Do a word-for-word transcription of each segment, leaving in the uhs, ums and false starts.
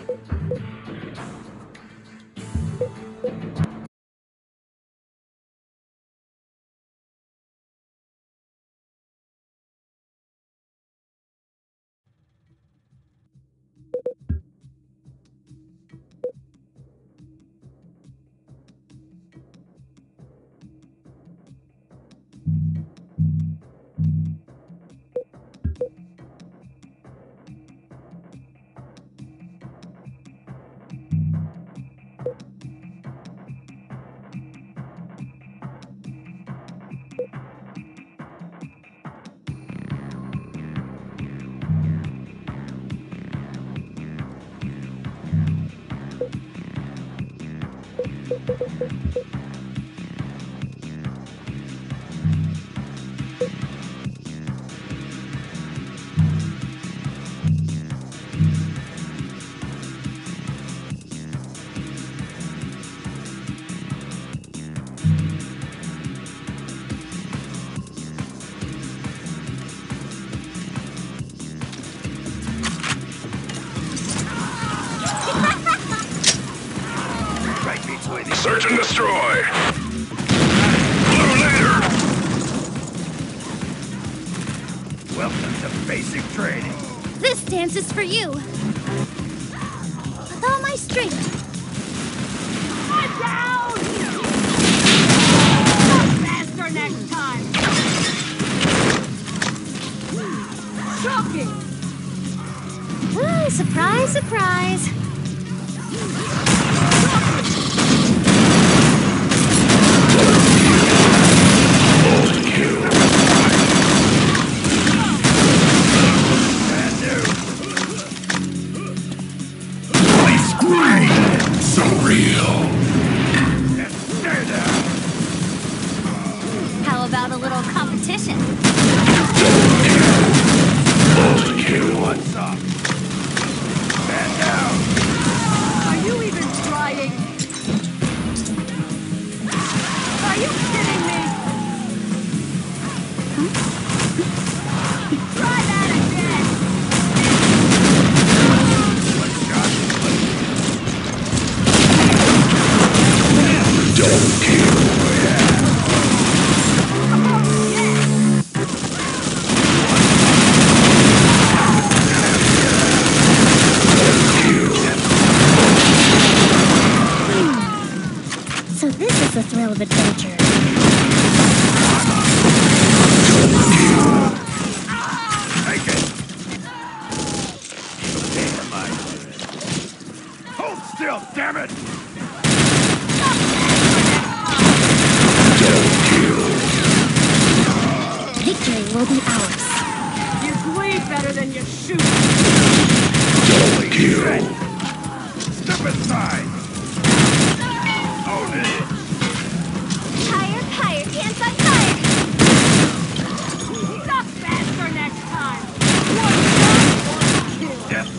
Search and destroy! Blue leader! Welcome to basic training. This dance is for you. With all my strength. I'm down! Faster next time! Shocking! Ooh, surprise, surprise. So real. How about a little competition? What's up? Stand down. Are you even trying? Are you kidding me? Try that again! Double kill. So this is the thrill of adventure. Take it. Damn, I... Hold still, damn it! Victory will be ours. You bleed better than you shoot! Double kill. Step aside. Own it. Higher, higher, dance on fire. Stop faster next time! One shot, one kill! Death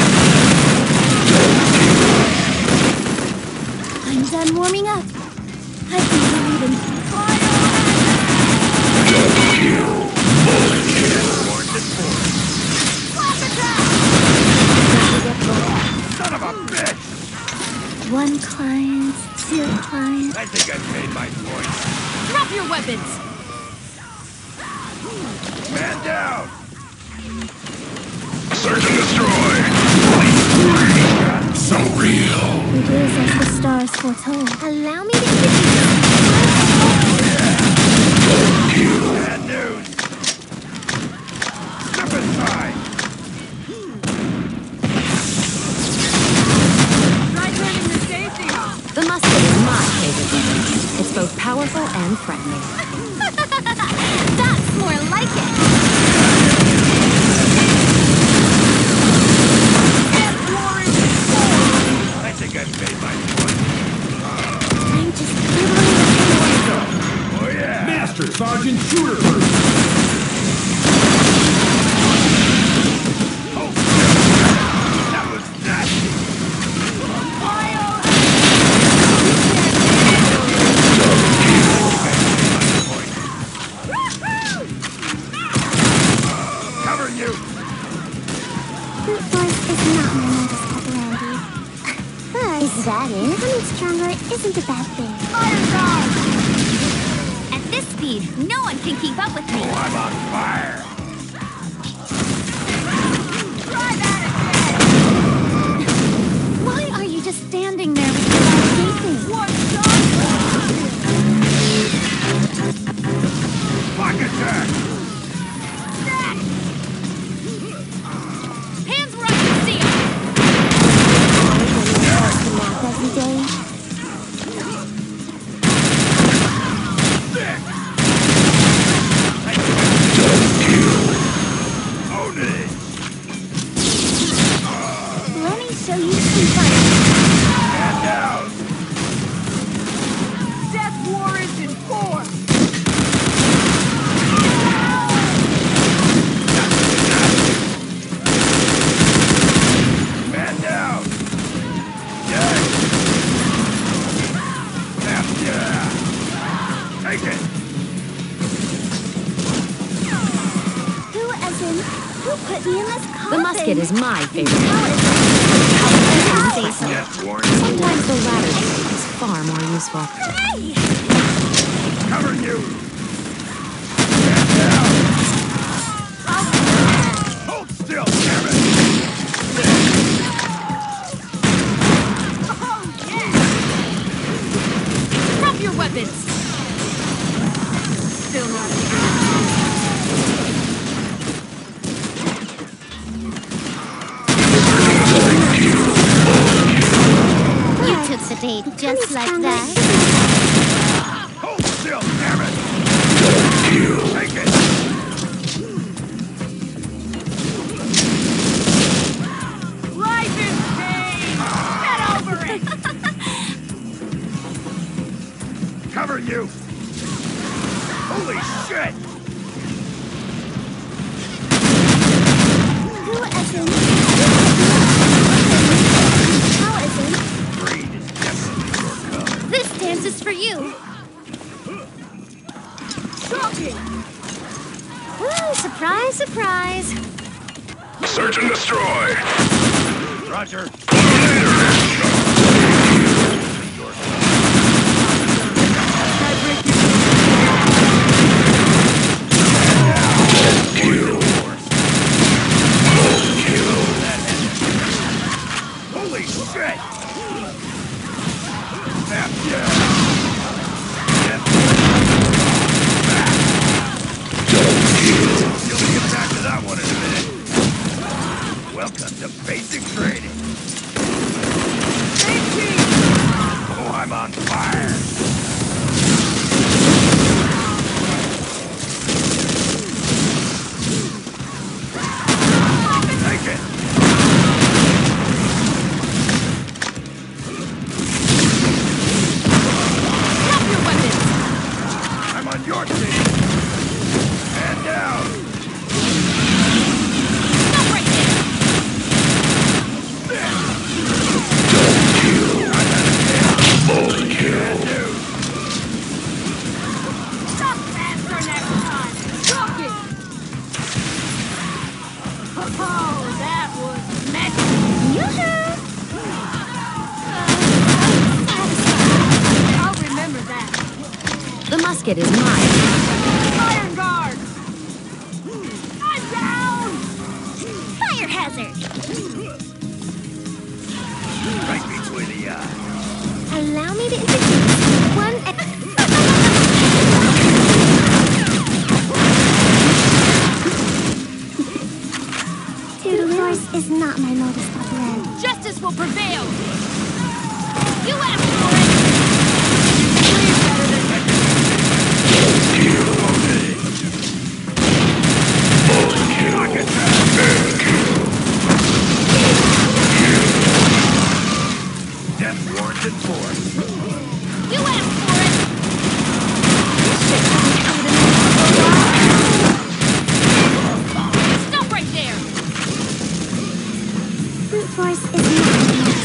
one. I'm done warming up. I think we're leaving. Double kill. Bullet kill. Warned it for. Son of a bitch! One client, two clients. I think I've made my point. Drop your weapons! Man down! Search and destroy! So real! It is as the stars foretold. Allow me to introduce Kill. Bad news! Step aside! Try turning the safety off! The musket is my favorite weapon. It's both powerful and threatening. That's more like it. I think I've made my point. I'm just dribbling the pain. Oh yeah! Master Sergeant Shooter first. Oh, that was nasty! that is. Becoming stronger isn't a bad thing. Fire guard! At this speed, no one can keep up with me. Oh, I'm on fire. Try that again! Why are you just standing there with your eyes gaping? One shot! Block attack. Hands where I can see 'em! Nap every day. Own it. Let me show you some fire. Stand down. Death warrant in force! Man down. Yes. Snap, yeah. Take it. Who as in, who put me in this coffin? The musket is my favorite. How is it? Death warrant. Sometimes the latter is far more useful. Hey! Cover you. Stand down. Hold still, damn it. Oh, yeah! Drop your weapons! Still not You took the date just like that. Hold still, damn it. Take it. Life is pain! Get over it! Cover you. Holy shit. Who as in, how as in, Greed is definitely your color. this dance is for you. Shocking! Woo, surprise, surprise. Search and destroy. Roger. Holy shit! Snap, yeah. You'll get back to that one in a minute. Welcome to basic training. Oh, I'm on fire. Take it. Drop your weapons! I'm on your team. Stand down. Stop right there! Stop faster next time! Shocking! Oh, that was magic! I'll remember that. The musket is mine. Iron guard! I'm down! Fire hazard. Right between the eyes. Allow me to introduce one. To force is not my modus operandi. Justice will prevail! You asked for it! Way better than Death warrant in force. You asked for it! Stop right there! Brute force is not my modus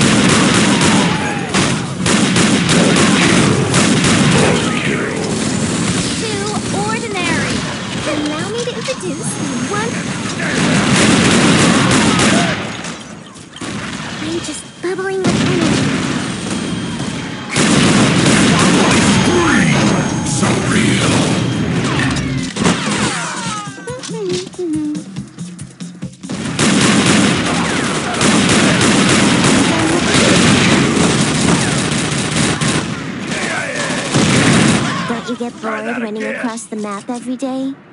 Too ordinary. Allow me to introduce one. I'm just bubbling with energy. Try bored that running again. across the map every day?